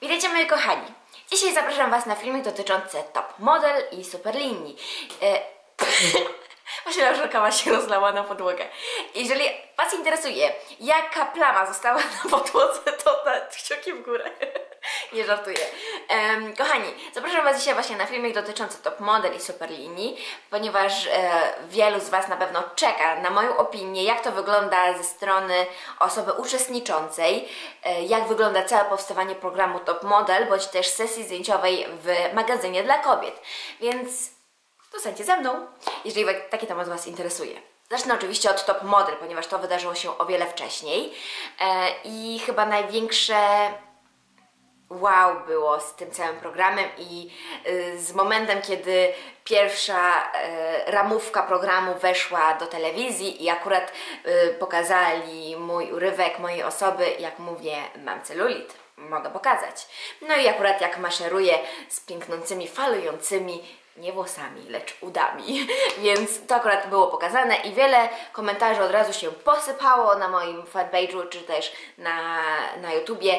Witajcie moi kochani. Dzisiaj zapraszam Was na filmik dotyczący top model i superlinii. Właśnie żelka się rozlała na podłogę. Jeżeli Was interesuje, jaka plama została na podłodze, to dać kciuki w górę. Nie żartuję. Kochani, zapraszam Was dzisiaj właśnie na filmik dotyczący top model i superlinii, ponieważ wielu z Was na pewno czeka na moją opinię, jak to wygląda ze strony osoby uczestniczącej, jak wygląda całe powstawanie programu top model, bądź też sesji zdjęciowej w magazynie dla kobiet. Więc zostańcie ze mną, jeżeli taki temat Was interesuje. Zacznę oczywiście od top model, ponieważ to wydarzyło się o wiele wcześniej i chyba największe wow było z tym całym programem i z momentem, kiedy pierwsza ramówka programu weszła do telewizji i akurat pokazali mój urywek mojej osoby, jak mówię, mam celulit, mogę pokazać. No i akurat jak maszeruję z pięknącymi, falującymi nie włosami, lecz udami, więc to akurat było pokazane i wiele komentarzy od razu się posypało na moim fanpage'u, czy też na YouTubie.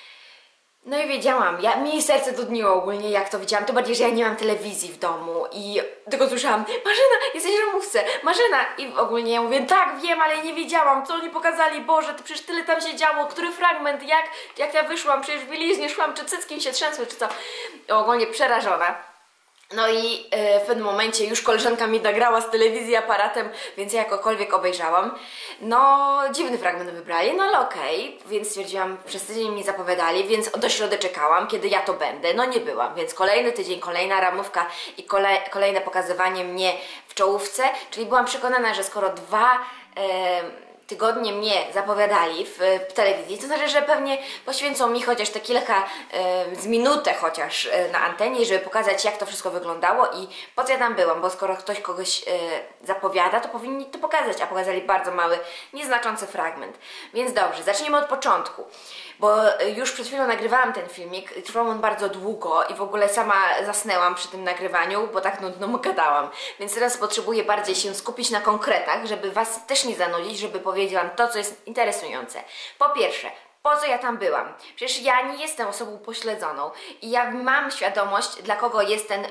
No i wiedziałam, mi serce dudniło ogólnie jak to widziałam, to bardziej, że ja nie mam telewizji w domu i tylko słyszałam: Marzena, jesteś w ramówce, Marzena, i ogólnie ja mówię: tak, wiem, ale nie wiedziałam, co oni pokazali, Boże, to przecież tyle tam się działo, który fragment, jak ja wyszłam, przecież w bieliznie szłam, czy cyckiem się trzęsły, czy co, ogólnie przerażona. No i w pewnym momencie już koleżanka mi nagrała z telewizji aparatem, więc ja jakokolwiek obejrzałam. No, dziwny fragment wybrali, no ale okej, więc stwierdziłam, przez tydzień mi zapowiadali, więc do środy czekałam, kiedy ja to będę. No nie byłam, więc kolejny tydzień, kolejna ramówka i kolejne pokazywanie mnie w czołówce, czyli byłam przekonana, że skoro dwa tygodnie mnie zapowiadali w telewizji, to znaczy, że pewnie poświęcą mi chociaż te kilka, z minutę chociaż na antenie, żeby pokazać, jak to wszystko wyglądało i po co ja tam byłam, bo skoro ktoś kogoś zapowiada, to powinni to pokazać, a pokazali bardzo mały, nieznaczący fragment. Więc dobrze, zacznijmy od początku, bo już przed chwilą nagrywałam ten filmik, trwał on bardzo długo i w ogóle sama zasnęłam przy tym nagrywaniu, bo tak nudno gadałam, więc teraz potrzebuję bardziej się skupić na konkretach, żeby Was też nie zanudzić, żeby powiedzieć Wam to, co jest interesujące. Po pierwsze, po co ja tam byłam? Przecież ja nie jestem osobą upośledzoną i ja mam świadomość, dla kogo jest ten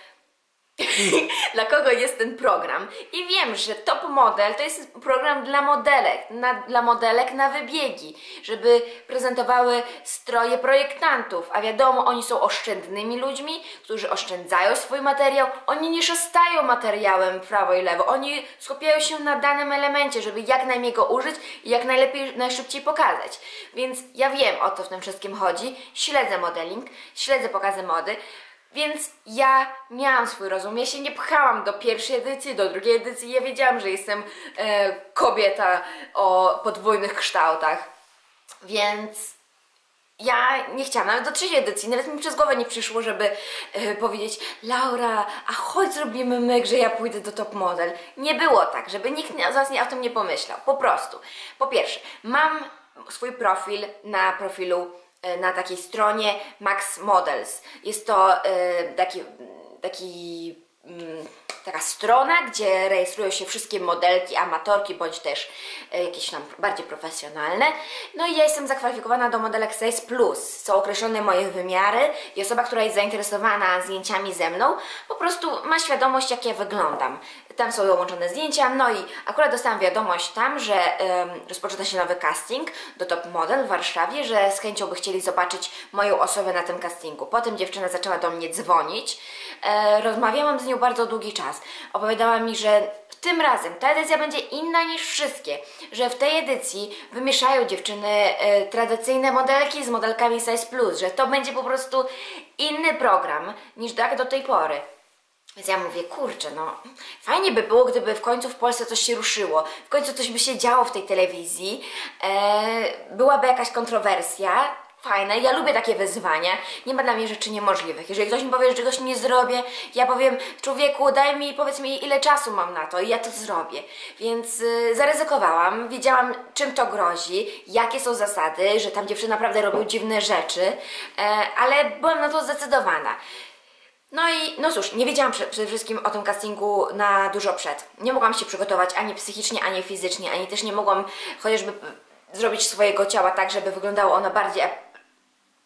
dla kogo jest ten program i wiem, że top model to jest program dla modelek na wybiegi, żeby prezentowały stroje projektantów, a wiadomo, oni są oszczędnymi ludźmi, którzy oszczędzają swój materiał, oni nie szostają materiałem prawo i lewo, oni skupiają się na danym elemencie, żeby jak najmniej go użyć i jak najlepiej, najszybciej pokazać, więc ja wiem, o co w tym wszystkim chodzi, śledzę modeling, śledzę pokazy mody. Więc ja miałam swój rozum, ja się nie pchałam do pierwszej edycji, do drugiej edycji, ja wiedziałam, że jestem kobieta o podwójnych kształtach, więc ja nie chciałam, nawet do trzeciej edycji, nawet mi przez głowę nie przyszło, żeby powiedzieć: Laura, a chodź zrobimy myk, że ja pójdę do top model. Nie było tak, żeby nikt z Was o tym nie pomyślał, po prostu. Po pierwsze, mam swój profil na na takiej stronie Max Models. Jest to taka strona, gdzie rejestrują się wszystkie modelki, amatorki, bądź też jakieś tam bardziej profesjonalne. No i ja jestem zakwalifikowana do modelek Size Plus. Są określone moje wymiary i osoba, która jest zainteresowana zdjęciami ze mną, po prostu ma świadomość, jak ja wyglądam. Tam są dołączone zdjęcia, no i akurat dostałam wiadomość tam, że rozpoczyna się nowy casting do top model w Warszawie, że z chęcią by chcieli zobaczyć moją osobę na tym castingu. Potem dziewczyna zaczęła do mnie dzwonić, rozmawiałam z nią bardzo długi czas. Opowiadała mi, że tym razem ta edycja będzie inna niż wszystkie, że w tej edycji wymieszają dziewczyny tradycyjne modelki z modelkami Size Plus, że to będzie po prostu inny program niż tak do tej pory. Więc ja mówię: kurczę, no fajnie by było, gdyby w końcu w Polsce coś się ruszyło, w końcu coś by się działo w tej telewizji, byłaby jakaś kontrowersja. Fajne, ja lubię takie wyzwania, nie ma dla mnie rzeczy niemożliwych. Jeżeli ktoś mi powie, że czegoś nie zrobię, ja powiem: człowieku, powiedz mi, ile czasu mam na to i ja to zrobię. Więc zaryzykowałam, wiedziałam, czym to grozi, jakie są zasady, że tam dziewczyny naprawdę robią dziwne rzeczy, ale byłam na to zdecydowana. No i no cóż, nie wiedziałam przede wszystkim o tym castingu na dużo przed. Nie mogłam się przygotować ani psychicznie, ani fizycznie, ani też nie mogłam chociażby zrobić swojego ciała tak, żeby wyglądało ono bardziej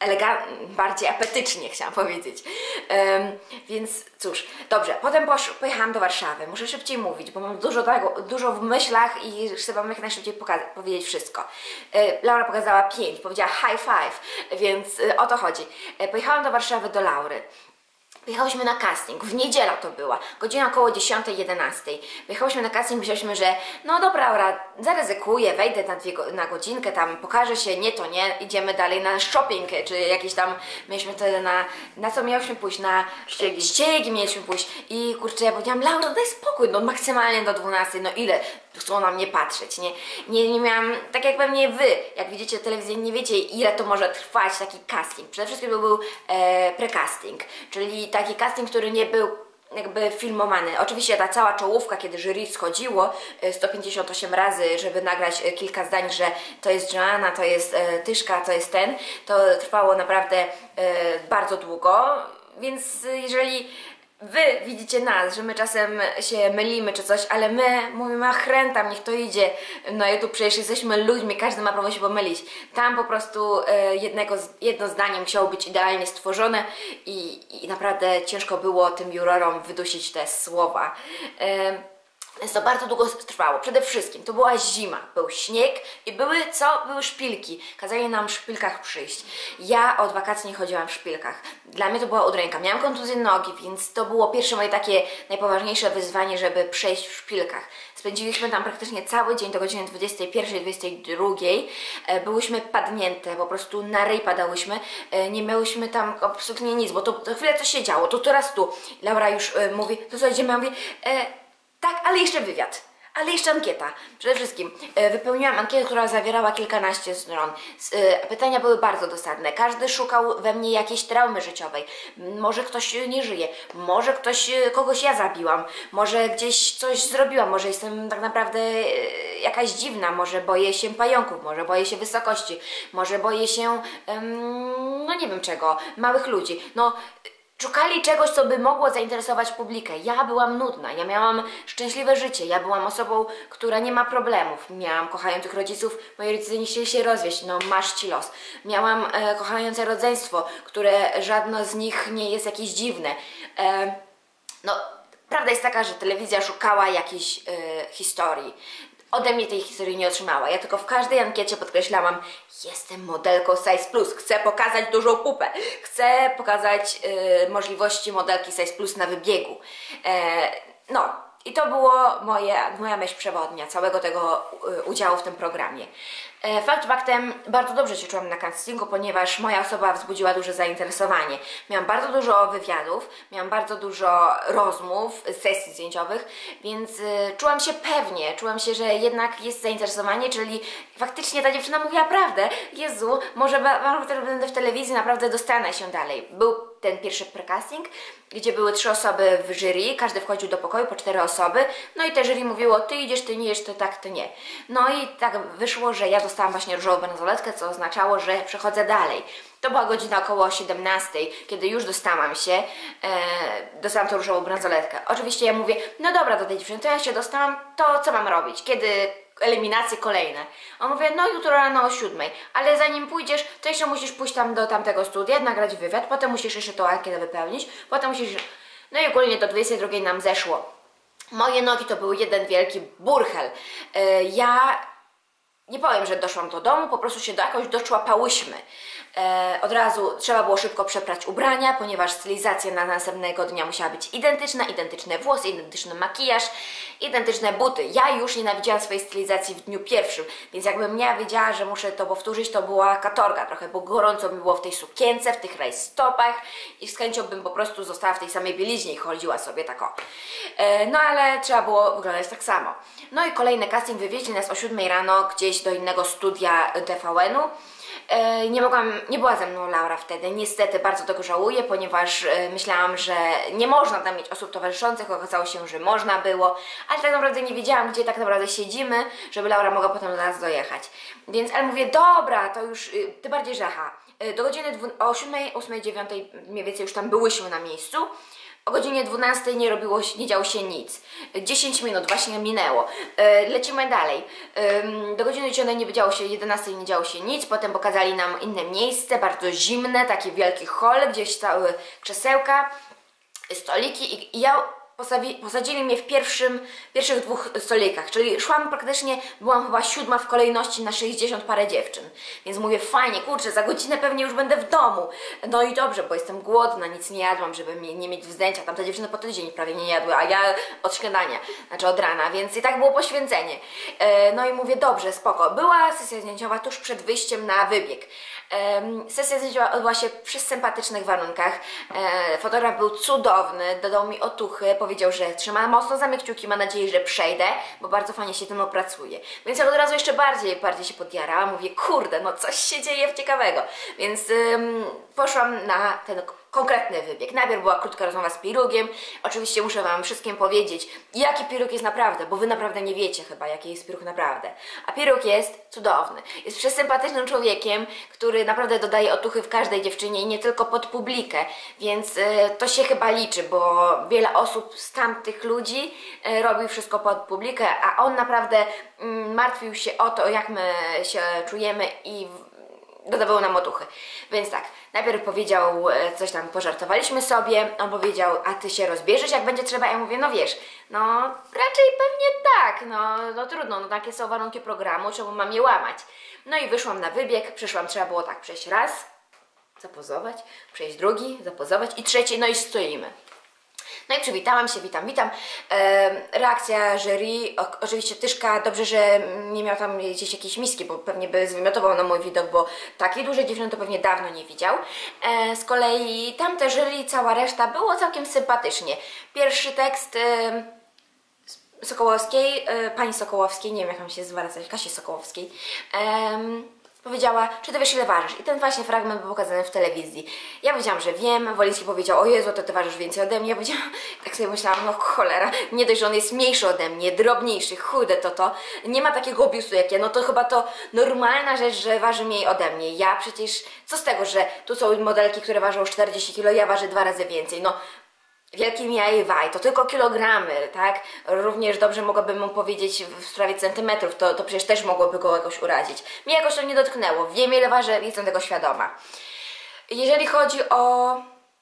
bardziej apetycznie, chciałam powiedzieć. Więc cóż, dobrze, potem pojechałam do Warszawy. Muszę szybciej mówić, bo mam dużo w myślach i chcę Wam jak najszybciej powiedzieć wszystko. Laura pokazała 5, powiedziała high five, więc o to chodzi. Pojechałam do Warszawy do Laury. Wyjechałyśmy na casting, w niedzielę to była, godzina około 10-11. Wyjechałyśmy na casting, myśleliśmy, że no dobra, Laura, zaryzykuję, wejdę na godzinkę, tam pokażę się, nie to nie, idziemy dalej na shopping, czy jakieś tam, mieliśmy wtedy na co miałyśmy pójść, na ściegi mieliśmy pójść i kurczę, ja powiedziałam, Laura, daj spokój, no maksymalnie do 12, no ile chcą na mnie patrzeć, nie miałam, tak jak pewnie Wy, jak widzicie telewizję, nie wiecie ile to może trwać taki casting. Przede wszystkim to był pre-casting, czyli taki casting, który nie był jakby filmowany. Oczywiście ta cała czołówka, kiedy jury schodziło 158 razy, żeby nagrać kilka zdań, że to jest Joanna, to jest Tyszka, to jest ten, to trwało naprawdę bardzo długo, więc jeżeli Wy widzicie nas, że my czasem się mylimy czy coś, ale my mówimy, ach rętam, niech to idzie. No i tu przecież jesteśmy ludźmi, każdy ma prawo się pomylić. Tam po prostu jedno zdanie musiało być idealnie stworzone i naprawdę ciężko było tym jurorom wydusić te słowa. Więc to bardzo długo trwało. Przede wszystkim to była zima, był śnieg i były szpilki. Kazali nam w szpilkach przyjść. Ja od wakacji nie chodziłam w szpilkach. Dla mnie to była udręka. Miałam kontuzję nogi, więc to było pierwsze moje takie najpoważniejsze wyzwanie, żeby przejść w szpilkach. Spędziliśmy tam praktycznie cały dzień do godziny 21-22. Byłyśmy padnięte, po prostu na ryj padałyśmy. Nie miałyśmy tam absolutnie nic, bo to chwilę coś się działo. To teraz tu. Laura już mówi, to co idziemy? Ja mówię, tak, ale jeszcze wywiad, ale jeszcze ankieta. Przede wszystkim wypełniłam ankietę, która zawierała kilkanaście stron. Pytania były bardzo dosadne. Każdy szukał we mnie jakiejś traumy życiowej. Może ktoś nie żyje, może kogoś ja zabiłam, może gdzieś coś zrobiłam, może jestem tak naprawdę jakaś dziwna, może boję się pająków, może boję się wysokości, może boję się, no nie wiem czego, małych ludzi. No, szukali czegoś, co by mogło zainteresować publikę. Ja byłam nudna, ja miałam szczęśliwe życie, ja byłam osobą, która nie ma problemów. Miałam kochających rodziców, moi rodzice nie chcieli się rozwieść, no masz ci los. Miałam kochające rodzeństwo, które żadno z nich nie jest jakieś dziwne. No, prawda jest taka, że telewizja szukała jakiejś historii. Ode mnie tej historii nie otrzymała. Ja tylko w każdej ankiecie podkreślałam, jestem modelką Size Plus, chcę pokazać dużą pupę, chcę pokazać możliwości modelki Size Plus na wybiegu. No i to było moja myśl przewodnia całego tego udziału w tym programie. Faktem, bardzo dobrze się czułam na castingu, ponieważ moja osoba wzbudziła duże zainteresowanie. Miałam bardzo dużo wywiadów, miałam bardzo dużo rozmów, sesji zdjęciowych, więc czułam się pewnie, czułam się, że jednak jest zainteresowanie, czyli faktycznie ta dziewczyna mówiła prawdę. Jezu, może będę w telewizji, naprawdę dostanę się dalej. Był ten pierwszy precasting, gdzie były 3 osoby w jury, każdy wchodził do pokoju po 4 osoby, no i te jury mówiło, ty idziesz, ty nie idziesz, ty tak, ty nie. No i tak wyszło, że ja dostałam właśnie różową bransoletkę, co oznaczało, że przechodzę dalej. To była godzina około 17, kiedy już dostałam dostałam tą różową bransoletkę. Oczywiście ja mówię, no dobra, do tej dziewczyny, to ja się dostałam, to co mam robić? Kiedy eliminacje kolejne. On mówi, no jutro rano o 7, ale zanim pójdziesz, to jeszcze musisz pójść tam do tamtego studia, nagrać wywiad, potem musisz jeszcze tą ankietę wypełnić, potem musisz... No i ogólnie do 22 nam zeszło. Moje nogi to był jeden wielki burchel. Ja nie powiem, że doszłam do domu, po prostu się jakoś doczłapałyśmy. Od razu trzeba było szybko przeprać ubrania, ponieważ stylizacja na następnego dnia musiała być identyczna, identyczne włosy, identyczny makijaż, identyczne buty. Ja już nienawidziłam swojej stylizacji w dniu pierwszym, więc jakbym ja wiedziała, że muszę to powtórzyć, to była katorga trochę, bo gorąco mi było w tej sukience, w tych rajstopach i z chęcią bym po prostu została w tej samej bieliźnie i chodziła sobie tak o. No ale trzeba było wyglądać tak samo. No i kolejny casting, wywieźli nas o 7 rano gdzieś do innego studia TVN-u. Nie była ze mną Laura wtedy, niestety bardzo tego żałuję, ponieważ myślałam, że nie można tam mieć osób towarzyszących, okazało się, że można było, ale tak naprawdę nie wiedziałam, gdzie tak naprawdę siedzimy, żeby Laura mogła potem do nas dojechać. Więc, ale mówię, dobra, to już, tym bardziej, że do godziny o 7, 8, 9 mniej więcej już tam byłyśmy na miejscu. O godzinie 12 nie działo się nic. 10 minut właśnie minęło. Lecimy dalej. Do godziny 10 nie działo się, 11 nie działo się nic. Potem pokazali nam inne miejsce, bardzo zimne, taki wielki hol, gdzieś stały krzesełka, stoliki i ja posadzili mnie w pierwszych 2 stolikach, czyli szłam praktycznie, byłam chyba 7 w kolejności na 60 parę dziewczyn, więc mówię, fajnie, kurczę, za godzinę pewnie już będę w domu, no i dobrze, bo jestem głodna, nic nie jadłam, żeby nie mieć wzdęcia, tamte dziewczyny po tydzień prawie nie jadły, a ja od śniadania, znaczy od rana, więc i tak było poświęcenie. No i mówię, dobrze, spoko, była sesja zdjęciowa tuż przed wyjściem na wybieg. Sesja zdjęciowa odbyła się przy sympatycznych warunkach. Fotograf był cudowny, dodał mi otuchy, powiedział, że trzyma mocno za mnie kciuki, ma nadzieję, że przejdę, bo bardzo fajnie się tym opracuje. Więc ja od razu jeszcze bardziej się podjarałam, mówię, kurde, no coś się dzieje ciekawego. Więc poszłam na ten konkretny wybieg. Najpierw była krótka rozmowa z Pirugiem. Oczywiście muszę Wam wszystkim powiedzieć, jaki Pirug jest naprawdę, bo Wy naprawdę nie wiecie chyba, jaki jest Pirug naprawdę. A Pirug jest cudowny. Jest przesympatycznym człowiekiem, który naprawdę dodaje otuchy w każdej dziewczynie i nie tylko pod publikę, więc to się chyba liczy, bo wiele osób z tamtych ludzi robi wszystko pod publikę, a on naprawdę martwił się o to, jak my się czujemy i dodawało nam otuchy. Więc tak, najpierw powiedział coś tam, pożartowaliśmy sobie, on powiedział, a ty się rozbierzesz jak będzie trzeba? Ja mówię, no wiesz, no raczej pewnie tak, no trudno, no takie są warunki programu, czemu mam je łamać? No i wyszłam na wybieg, trzeba było tak przejść raz, zapozować, przejść drugi, zapozować i trzeci, no i stoimy. No i przywitałam się, witam. Reakcja jury, oczywiście Tyszka, dobrze, że nie miał tam gdzieś jakiejś miski, bo pewnie by zwymiotował na mój widok, bo takiej dużej dziewczyny to pewnie dawno nie widział. Z kolei tamte jury, cała reszta było całkiem sympatycznie. Pierwszy tekst Sokołowskiej, pani Sokołowskiej, nie wiem jak mam się zwracać, Kasi Sokołowskiej, powiedziała, czy ty wiesz ile ważysz? I ten właśnie fragment był pokazany w telewizji. Ja powiedziałam, że wiem, Woliński powiedział, o Jezu, to ty ważysz więcej ode mnie. Ja powiedziałam, tak sobie myślałam, no cholera, nie dość, że on jest mniejszy ode mnie, drobniejszy, chudy to, nie ma takiego biustu jak ja, no to chyba to normalna rzecz, że waży mniej ode mnie. Ja przecież, co z tego, że tu są modelki, które ważą 40 kg, ja ważę 2 razy więcej, no. Wielkim jaj, to tylko kilogramy, tak? Również dobrze mogłabym mu powiedzieć w sprawie centymetrów, to przecież też mogłoby go jakoś urazić. Mnie jakoś to nie dotknęło, wiem ile ważę, jestem tego świadoma. Jeżeli chodzi o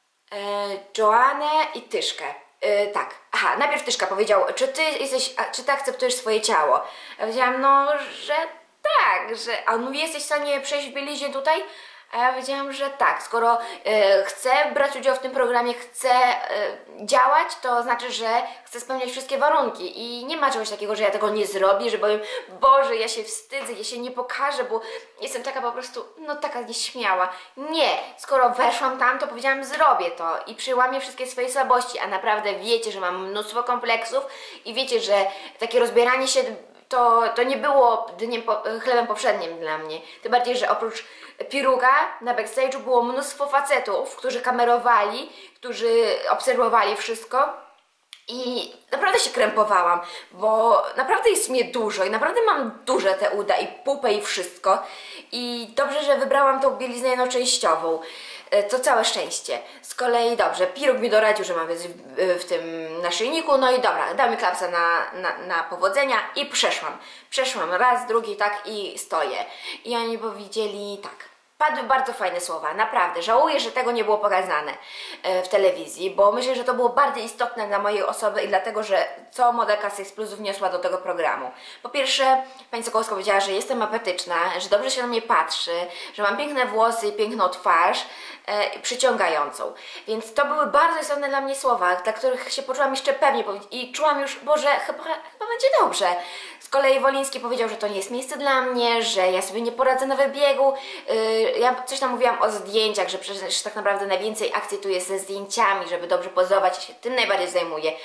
Joannę i Tyszkę, tak, aha, najpierw Tyszka powiedział, czy ty akceptujesz swoje ciało? Ja powiedziałam, no, że tak, a on mówi, jesteś w stanie przejść w bieliźnie tutaj? A ja powiedziałam, że tak, skoro chcę brać udział w tym programie, chcę działać, to znaczy, że chcę spełniać wszystkie warunki i nie ma czegoś takiego, że ja tego nie zrobię, że powiem, Boże, ja się wstydzę, ja się nie pokażę, bo jestem taka po prostu, no taka nieśmiała. Nie, skoro weszłam tam, to powiedziałam, zrobię to i przełamię wszystkie swoje słabości, a naprawdę wiecie, że mam mnóstwo kompleksów i wiecie, że takie rozbieranie się to nie było chlebem poprzednim dla mnie. Tym bardziej, że oprócz Piruga na backstage'u było mnóstwo facetów, którzy kamerowali, którzy obserwowali wszystko i naprawdę się krępowałam, bo naprawdę jest mnie dużo i naprawdę mam duże te uda i pupę i wszystko i dobrze, że wybrałam tą bieliznę jednoczęściową. To całe szczęście. Z kolei dobrze, Pirug mi doradził, że mam być w tym naszyjniku, no i dobra, dał mi klapsa na powodzenia i przeszłam raz, drugi, tak i stoję. I oni powiedzieli tak. Padły bardzo fajne słowa, naprawdę. Żałuję, że tego nie było pokazane w telewizji, bo myślę, że to było bardzo istotne dla mojej osoby i dlatego, że co modelka Sex Plus wniosła do tego programu. Po pierwsze, pani Sokołowska powiedziała, że jestem apetyczna, że dobrze się na mnie patrzy, że mam piękne włosy i piękną twarz, przyciągającą. Więc to były bardzo istotne dla mnie słowa, dla których się poczułam jeszcze pewnie i czułam już, Boże, chyba będzie dobrze. Z kolei Woliński powiedział, że to nie jest miejsce dla mnie, że ja sobie nie poradzę na wybiegu. Ja coś tam mówiłam o zdjęciach, że przecież tak naprawdę najwięcej akcji tu jest ze zdjęciami, żeby dobrze pozować, ja się tym najbardziej zajmuję.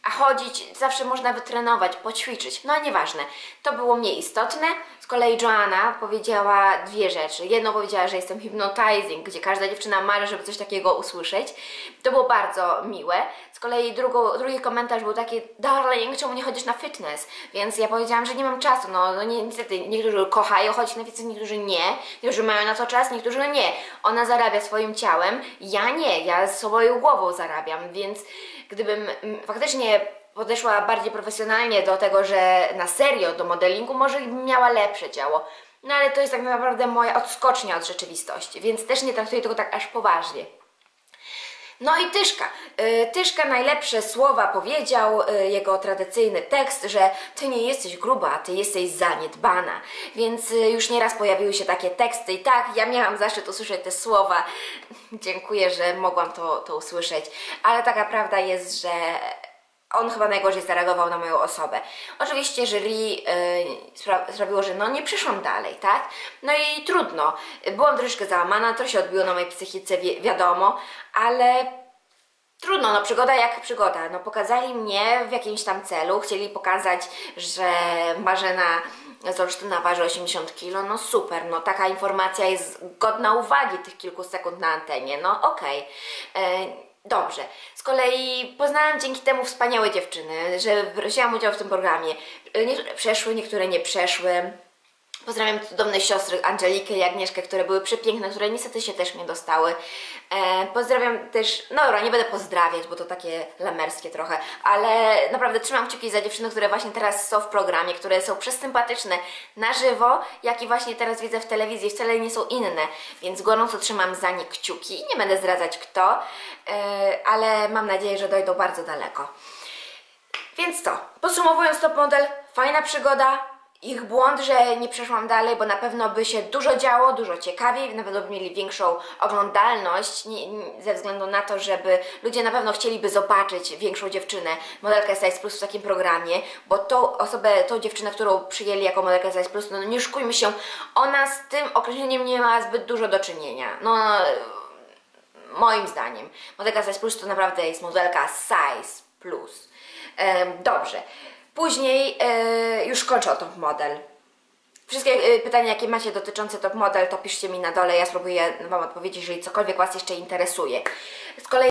a chodzić zawsze można wytrenować, poćwiczyć. No nieważne, to było mniej istotne. Z kolei Joanna powiedziała dwie rzeczy. Jedną powiedziała, że jestem hypnotizing, gdzie każda dziewczyna marzy, żeby coś takiego usłyszeć. To było bardzo miłe. Z kolei drugi komentarz był taki: darling, czemu nie chodzisz na fitness? Więc ja powiedziałam, że nie mam czasu. No niestety, niektórzy kochają chodzić na fitness, niektórzy nie. Niektórzy mają na to czas, niektórzy nie. Ona zarabia swoim ciałem, ja nie. Ja swoją głową zarabiam, więc gdybym faktycznie podeszła bardziej profesjonalnie do tego, że na serio do modelingu, może bym miała lepsze ciało. No ale to jest tak naprawdę moja odskocznia od rzeczywistości, więc też nie traktuję tego tak aż poważnie. No i Tyszka. Tyszka najlepsze słowa powiedział, jego tradycyjny tekst, że ty nie jesteś gruba, ty jesteś zaniedbana. Więc już nieraz pojawiły się takie teksty i tak, ja miałam zaszczyt usłyszeć te słowa. Dziękuję, że mogłam to usłyszeć. Ale taka prawda jest, że on chyba najgorzej zareagował na moją osobę. Oczywiście jury sprawiło, że no nie przeszłam dalej, tak? No i trudno. Byłam troszeczkę załamana, to się odbiło na mojej psychice, wiadomo, ale trudno, no przygoda jak przygoda. No pokazali mnie w jakimś tam celu, chcieli pokazać, że Marzena z Olsztyna waży 80 kg, no super, no taka informacja jest godna uwagi tych kilku sekund na antenie, no okej. Dobrze. Z kolei poznałam dzięki temu wspaniałe dziewczyny, że wzięłam udział w tym programie. Niektóre przeszły, niektóre nie przeszły. Pozdrawiam cudowne siostry Angelikę i Agnieszkę, które były przepiękne, które niestety się też nie dostały. Pozdrawiam też, no dobra, nie będę pozdrawiać, bo to takie lamerskie trochę, ale naprawdę trzymam kciuki za dziewczyny, które właśnie teraz są w programie, które są przesympatyczne na żywo, jak i właśnie teraz widzę w telewizji, wcale nie są inne, więc gorąco trzymam za nie kciuki. Nie będę zdradzać kto, ale mam nadzieję, że dojdą bardzo daleko. Więc to, podsumowując, Top Model, fajna przygoda. Ich błąd, że nie przeszłam dalej, bo na pewno by się dużo działo, dużo ciekawiej, na pewno by mieli większą oglądalność, ze względu na to, żeby ludzie na pewno chcieliby zobaczyć większą dziewczynę, modelkę Size Plus w takim programie, bo tą osobę, tą dziewczynę, którą przyjęli jako modelkę Size Plus, no nie oszukujmy się, ona z tym określeniem nie ma zbyt dużo do czynienia. No, moim zdaniem. Modelka Size Plus to naprawdę jest modelka Size Plus. Dobrze. Później już kończę o Top Model. Wszystkie pytania, jakie macie dotyczące Top Model, to piszcie mi na dole. Ja spróbuję Wam odpowiedzieć, jeżeli cokolwiek Was jeszcze interesuje. Z kolei